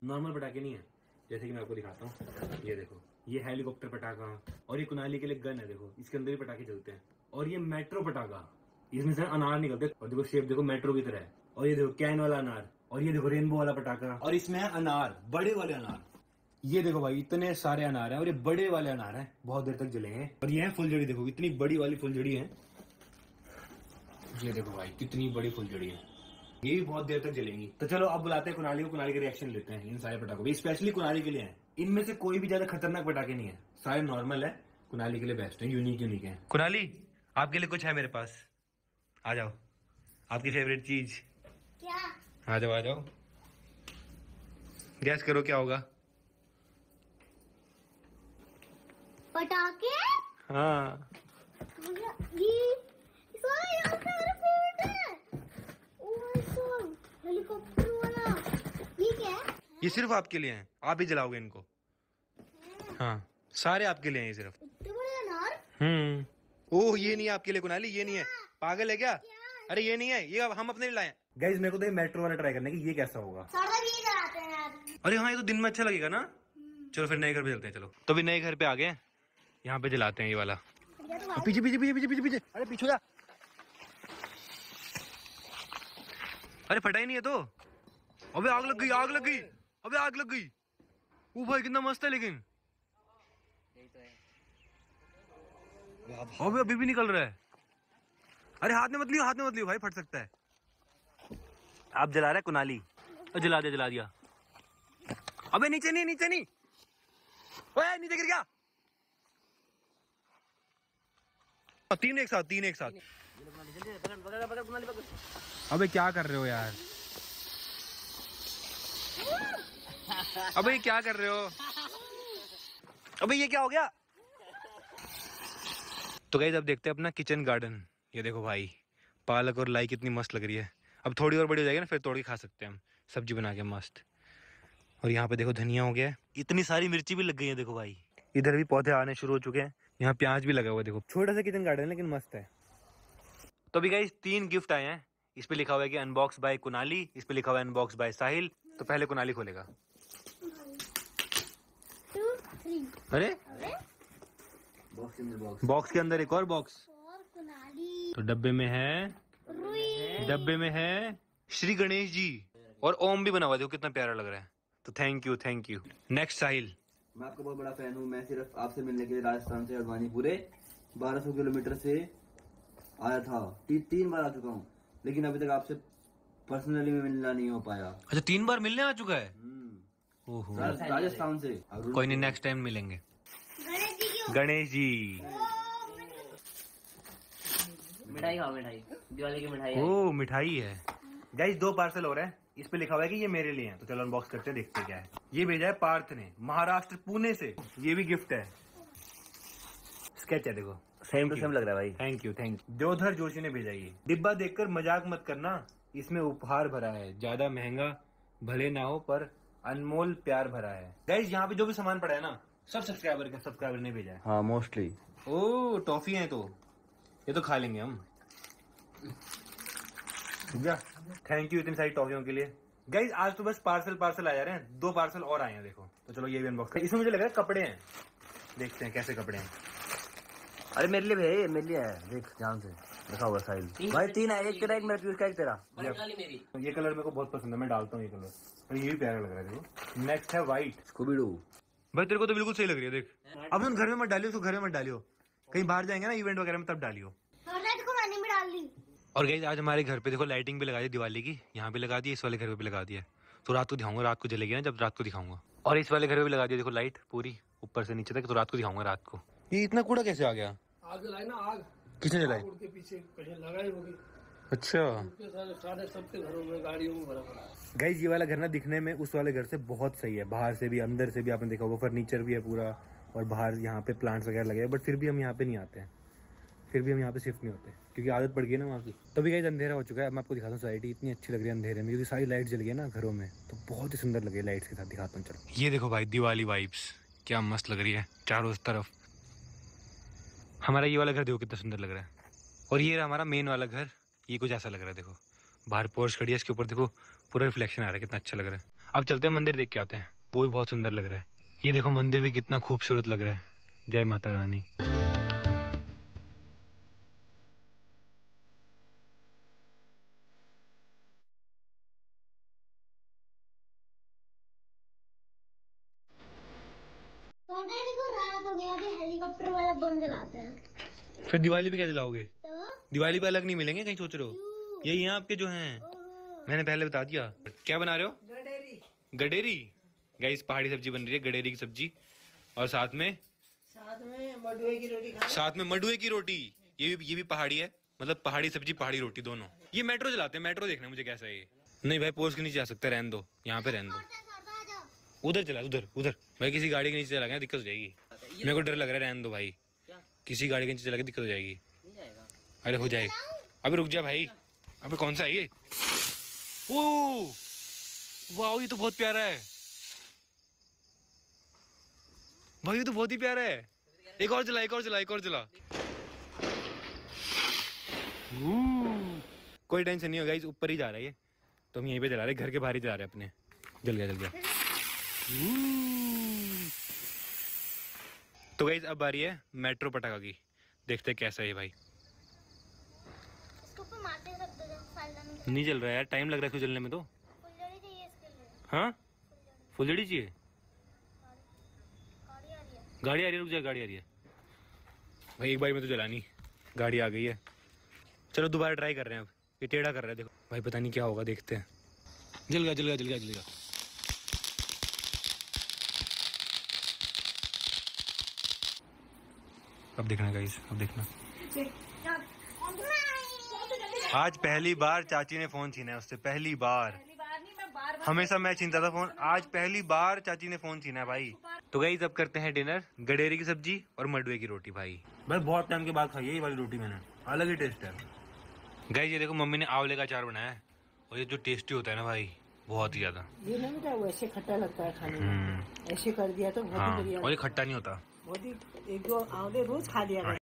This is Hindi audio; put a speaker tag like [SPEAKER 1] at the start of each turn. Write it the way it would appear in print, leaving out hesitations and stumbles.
[SPEAKER 1] नॉर्मल पटाखे नहीं है, जैसे कि मैं आपको दिखाता हूँ। ये देखो, ये हेलीकॉप्टर पटाखा, और ये कुनाली के लिए गन है। देखो इसके अंदर भी पटाखे चलते हैं। और ये मेट्रो पटाखा, इसमें से अनार निकलते, और देखो शेप देखो मेट्रो की तरह है। और ये देखो कैन वाला अनार, और ये देखो रेनबो वाला पटाखा, और इसमें है अनार, बड़े वाले अनार। ये देखो भाई, इतने सारे अनार हैं, और ये बड़े वाले अनार हैं, बहुत देर तक जलेंगे। और ये है फुलझड़ी, देखो इतनी बड़ी वाली फुलझड़ी है। ये देखो भाई, कितनी बड़ी फुलझड़ी है, ये भी बहुत देर तक जलेंगी। तो चलो अब बुलाते हैं कुनाली को, कुनाली के रिएक्शन लेते हैं इन सारे पटाखों, स्पेशली कुनाली के लिए हैं। इनमें से कोई भी ज्यादा खतरनाक पटाखे नहीं है, सारे नॉर्मल है, कुनाली के लिए बेस्ट है, यूनिक यूनिक है। कुनाली, आपके लिए कुछ है मेरे पास, आ जाओ, आपकी फेवरेट चीज।
[SPEAKER 2] क्या?
[SPEAKER 1] आ जाओ आ जाओ, गैस करो क्या होगा।
[SPEAKER 2] पटाखे?
[SPEAKER 1] हाँ,
[SPEAKER 2] हेलीकॉप्टर वाला, ये क्या है?
[SPEAKER 1] ये सिर्फ आपके लिए है, आप ही जलाओगे इनको। हाँ, सारे आपके लिए हैं ये सिर्फ।
[SPEAKER 2] इतने बड़े अनार?
[SPEAKER 1] ओह, ये नहीं है आपके लिए कुनाली, ये नहीं है, पागल है क्या? अरे ये नहीं है, ये हम अपने लिए लाए। गाइस मेरे को तो ये मेट्रो वाला ट्राई करने की, ये कैसा होगा।
[SPEAKER 2] सारा भी जलाते हैं यार।
[SPEAKER 1] अरे हाँ, ये तो दिन में अच्छा लगेगा ना। चलो फिर नए घर पे चलते हैं। चलो तो भी नए घर पे आ गए, यहाँ पे जलाते हैं ये वाला। पीछे पीछे पीछे पीछे पीछे पीछे, अरे पीछे जा। अरे फटा ही नहीं है तो। अबे आग लग गई, आग लग गई, अबे आग लग गई। ओ भाई कितना मस्त है, लेकिन अबे अभी भी निकल रहा है। अरे हाथ में मत लियो, हाथ में मत लियो भाई, फट सकता है। आप जला रहे कुनाली, तो जला दिया, जला दिया। अबे नीचे नहीं, नीचे नहीं, ओए नीचे गिर गया। तीन एक साथ, तीन एक साथ। अबे क्या कर रहे हो यार, अबे ये क्या कर रहे हो, अबे ये क्या हो गया। तो गाइस अब देखते हैं अपना किचन गार्डन। ये देखो भाई, पालक और लाई कितनी मस्त लग रही है। अब थोड़ी और बड़ी हो जाएगी ना, फिर तोड़ के खा सकते हैं हम, सब्जी बना के मस्त। और यहाँ पे देखो धनिया हो गया है, इतनी सारी मिर्ची भी लग गई है। देखो भाई, इधर भी पौधे आने शुरू हो चुके हैं, यहाँ प्याज भी लगा हुआ है। देखो छोटा सा किचन गार्डन है, लेकिन मस्त है। तो अभी गाइस 3 गिफ्ट आए हैं। इस पे लिखा हुआ है कि अनबॉक्स बाय कुनाली, इस पे लिखा हुआ है अनबॉक्स बाय साहिल। तो पहले कुनाली खोलेगा।
[SPEAKER 2] 2, 3।
[SPEAKER 1] अरे बॉक्स के अंदर एक और बॉक्स,
[SPEAKER 2] और कुनाली।
[SPEAKER 1] तो डब्बे में है, डब्बे में है श्री गणेश जी, और ओम भी बना हुआ है। देखो कितना प्यारा लग रहा है। तो thank you, thank you. Next Sahil.
[SPEAKER 3] मैं आपका बहुत बड़ा फैन हूँ। मैं सिर्फ आपसे मिलने के लिए राजस्थान से हल्द्वानी पूरे 1200 किलोमीटर से आया था। 3 बार आ चुका हूँ, लेकिन अभी तक आपसे पर्सनली मिलना नहीं हो पाया।
[SPEAKER 1] अच्छा 3 बार मिलने आ चुका है। ओहो,
[SPEAKER 3] राजस्थान से।
[SPEAKER 1] कोई नहीं, नेक्स्ट टाइम मिलेंगे।
[SPEAKER 2] गणेश जी की
[SPEAKER 1] गणेश जी,
[SPEAKER 4] मिठाई खाओ, मिठाई दिवाली की मिठाई।
[SPEAKER 1] ओ मिठाई है। गाइस 2 पार्सल हो रहे हैं, इस पे लिखा हुआ है कि ये मेरे लिए हैं। तो चलो अनबॉक्स करते हैं, देखते हैं क्या है। ये भेजा है पार्थ ने, महाराष्ट्र पुणे से। ये भी गिफ्ट है, स्केच है देखो,
[SPEAKER 3] सेम टू सेम लग रहा है भाई।
[SPEAKER 1] Thank you, thank you. Deodhar Joshi ने भेजा ये। डिब्बा देखकर मजाक मत करना, इसमें उपहार भरा है, ज्यादा महंगा भले ना हो पर अनमोल प्यार भरा है। गाइस यहाँ पे जो भी सामान पड़ा है ना, सब सब्सक्राइबर ने भेजा है।
[SPEAKER 3] हाँ मोस्टली।
[SPEAKER 1] ओ टॉफी है, तो ये तो खा लेंगे हम। थैंक यू इतनी सारी टॉफियों के लिए। गाइज आज तो बस पार्सल आ जा रहे हैं, 2 पार्सल और आए हैं देखो। तो चलो ये भी अनबॉक्स कर। इसमें मुझे लग रहा है कपड़े हैं, देखते हैं कैसे कपड़े हैं।
[SPEAKER 3] अरे मेरे लिए भैया, मेरे लिए है, देख ध्यान से लिखा हुआ साहिल भाई। 3 है, एक तेरा, एक मेरा, एक तेरा।
[SPEAKER 4] मेरी
[SPEAKER 1] ये कलर मेरे को बहुत पसंद है, मैं डालता हूँ ये कलर, और ये भी प्यारा लग रहा है देखो। नेक्स्ट है व्हाइट
[SPEAKER 3] स्कूबी-डू।
[SPEAKER 1] भाई, तेरे को तो बिल्कुल सही लग रही है। देख अब तुम घर में मत डालियो, उसको घर में मत डालियो, कहीं बाहर जाएंगे ना इवेंट वगैरह में तब डालियो।
[SPEAKER 2] को मैंने भी डाल दी।
[SPEAKER 1] और गाइस आज हमारे घर पे देखो लाइटिंग भी लगा दी दिवाली की, यहाँ पे लगा दी, इस वाले घर पे भी लगा दिया। तो रात को दिखाऊंगा, रात को जलेगी ना जब, रात को दिखाऊंगा। और इस वाले घर पे भी लगा दिया देखो लाइट पूरी ऊपर से नीचे तक, तो रात को दिखाऊंगा रात को। ये इतना कूड़ा कैसे आ गया?
[SPEAKER 5] आग जलाई ना, आग
[SPEAKER 1] किसने जलाई?
[SPEAKER 5] के पीछे कहीं लगाई होगी।
[SPEAKER 1] अच्छा
[SPEAKER 5] सारे सबके घरों में, गाड़ियों में भरा पड़ा है।
[SPEAKER 1] गाइस ये वाला घर ना दिखने में उस वाले घर से बहुत सही है, बाहर से भी अंदर से भी आपने देखा होगा, फर्नीचर भी है पूरा, और बाहर यहाँ पे प्लांट्स वगैरह लगे हैं। बट फिर भी हम यहाँ पे नहीं आते हैं, फिर भी हम यहाँ पे शिफ्ट नहीं होते, क्योंकि आदत पड़ गई है ना वहाँ की। तभी गाइस अंधेरा हो चुका है। मैं आपको दिखाता हूँ, सोसाइटी इतनी अच्छी लग रही है अंधेरे में, क्योंकि सारी लाइट जल गई है ना घरों में, तो बहुत ही सुंदर लगे लाइट्स के साथ। दिखाता हूँ चलो। ये देखो भाई दिवाली वाइब्स क्या मस्त लग रही है चारों तरफ। हमारा ये वाला घर देखो कितना सुंदर लग रहा है, और ये हमारा मेन वाला घर, ये कुछ ऐसा लग रहा है। देखो बाहर पोर्च खड़ी है, इसके ऊपर देखो पूरा रिफ्लेक्शन आ रहा है, कितना अच्छा लग रहा है। अब चलते हैं मंदिर देख के आते हैं, वो भी बहुत सुंदर लग रहा है। ये देखो मंदिर भी कितना खूबसूरत लग रहा है। जय माता रानी।
[SPEAKER 2] डैडी को रात हो गया, अभी हेलीकॉप्टर वाला बम जलाते हैं।
[SPEAKER 1] फिर दिवाली पे क्या जलाओगे?
[SPEAKER 2] तो
[SPEAKER 1] दिवाली पे अलग नहीं मिलेंगे कहीं, सोच रहे हो? यही हैं आपके जो हैं, मैंने पहले बता दिया। क्या बना रहे हो? गडेरी। गाइस पहाड़ी सब्जी बन रही है, गडेरी की सब्जी, और साथ में
[SPEAKER 5] मडुए की रोटी खाना।
[SPEAKER 1] साथ में मडुए की रोटी। ये भी पहाड़ी है, मतलब पहाड़ी सब्जी पहाड़ी रोटी दोनों। ये मेट्रो चलाते हैं, मेट्रो देखना मुझे कैसा है ये। नहीं भाई पोस्ट के नीचे जा सकते, रहने दो, यहाँ पे रहने दो। उधर चला, उधर उधर भाई, किसी गाड़ी के नीचे चला गया दिक्कत हो जाएगी। मेरे को डर लग रहा है, रहने दो भाई, किसी गाड़ी के नीचे चला के दिक्कत हो जाएगी। अरे हो जाएगी, अबे रुक जा भाई। अबे कौन सा है ये? ओह वाह, ये तो बहुत प्यारा है भाई, ये तो बहुत ही प्यारा है। एक और चला, एक और चला, एक और चला। कोई टेंशन नहीं होगा, इस ऊपर ही जा रहा है ये, तो हम यहीं पे चला रहे, घर के बाहर ही चला रहे अपने। जल गया, जल गया। तो गाइस अब बारी है मेट्रो पटाखा की, देखते हैं कैसा है ये भाई।
[SPEAKER 2] इसको ऊपर मारते हैं, सब जगह फायदा नहीं।
[SPEAKER 1] नहीं जल रहा है यार, टाइम लग रहा है इसको जलने में तो।
[SPEAKER 2] फुलझड़ी चाहिए इसके लिए।
[SPEAKER 1] हाँ फुलझड़ी चाहिए।
[SPEAKER 2] गाड़ी आ रही है।
[SPEAKER 1] गाड़ी आ रही है, रुक जा, गाड़ी आ रही है भाई, एक बार में तो जलानी। गाड़ी आ गई है, चलो दोबारा ट्राई कर रहे हैं। अब ये टेढ़ा कर रहा है देखो भाई, पता नहीं क्या होगा, देखते हैं। जल गया, जल गया, जल गया, जल गया। अब देखना गाइस, अब देखना। आज पहली बार चाची ने फोन छीना है उससे, पहली बार। हमेशा मैं छीनता था फोन, आज पहली बार चाची ने फोन छीना है भाई। तो गाइस अब करते हैं डिनर, गडेरी की सब्जी और मडुए की रोटी। भाई बहुत टाइम के बाद खाई है ये वाली रोटी मैंने, अलग ही टेस्ट है। गाइस ये देखो मम्मी ने आंवले का अचार बनाया है, और ये जो टेस्टी होता है ना भाई, बहुत ही ज्यादा।
[SPEAKER 5] ये नहीं होता, वैसे खट्टा लगता है खाने में, ऐसे कर दिया तो बहुत ही
[SPEAKER 1] हाँ,
[SPEAKER 5] बढ़िया।
[SPEAKER 1] और ये खट्टा नहीं होता।
[SPEAKER 5] बहुत ही, एक दो आंवले रोज खा लिया।